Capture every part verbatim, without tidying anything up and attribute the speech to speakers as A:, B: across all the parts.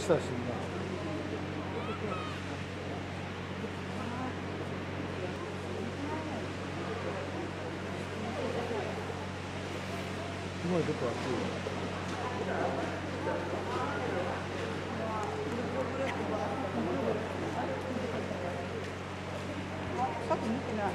A: ちたしな。すごい出て暑い。
B: さっき見てない。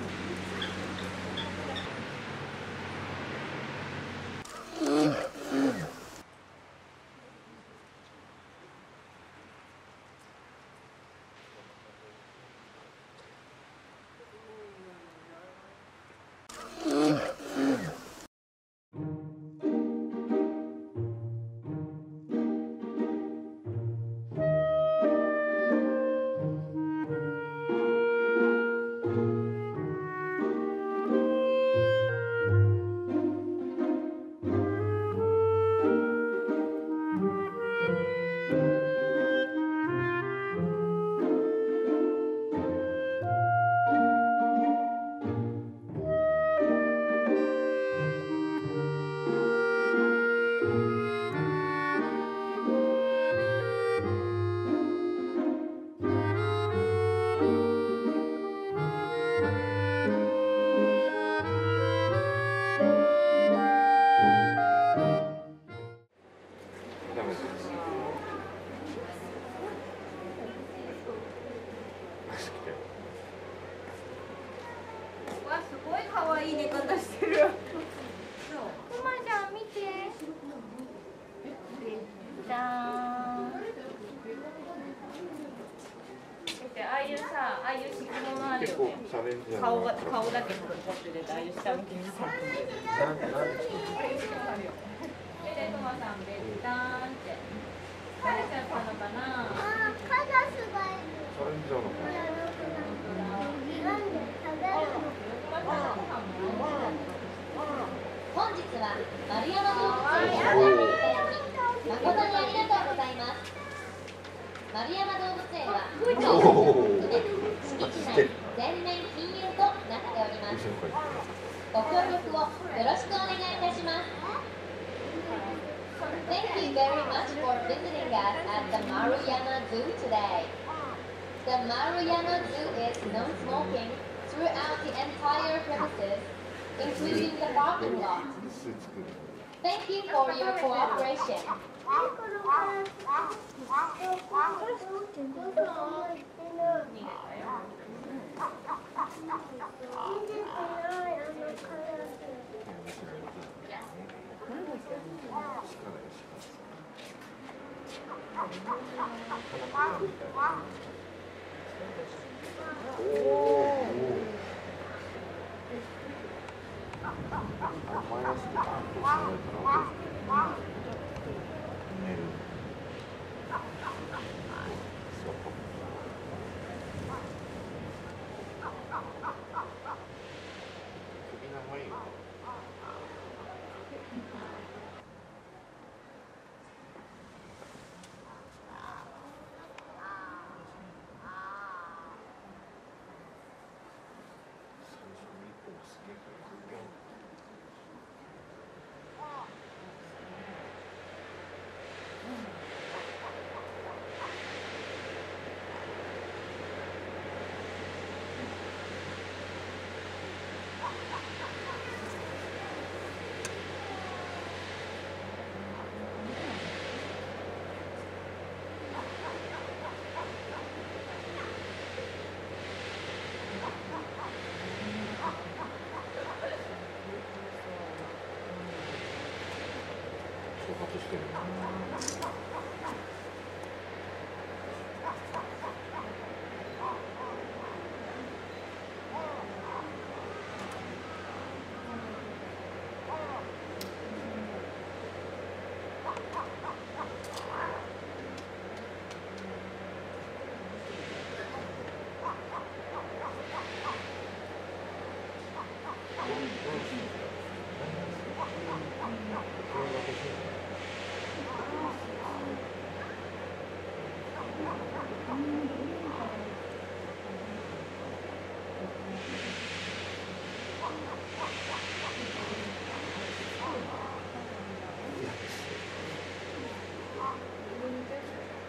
C: わ、すごい可愛い寝方してる。クマちゃん見て。じゃーん。見て、ああいうさ、ああいう敷物あるよね。顔が顔だけこうポッて出て、ああいう下向きにさ。で、クマさんべったーんって。誰ちゃんなのかな。
D: あ、カラスがいる。
E: それ以上の。
F: 本日は丸山動物園にお越しいただき誠にありがとうございます。丸山動物園は当社を含め敷地内全面禁煙となっております。ご協力をよろしくお願いいたします。Thank you very much for visiting us at the Maruyama Zoo today. The Maruyama Zoo is non-smoking throughout the entire premises, including the parking lot. Thank you for your cooperation.
E: こ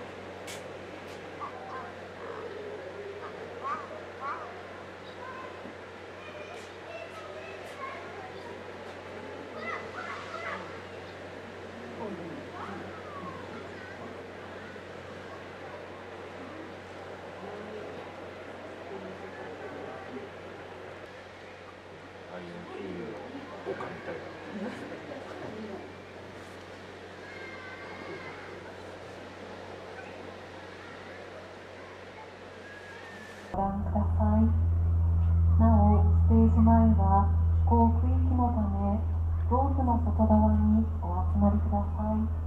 A: ご覧ください。なお、ステージ前は飛行区域のため、ロープの外側にお集まりください。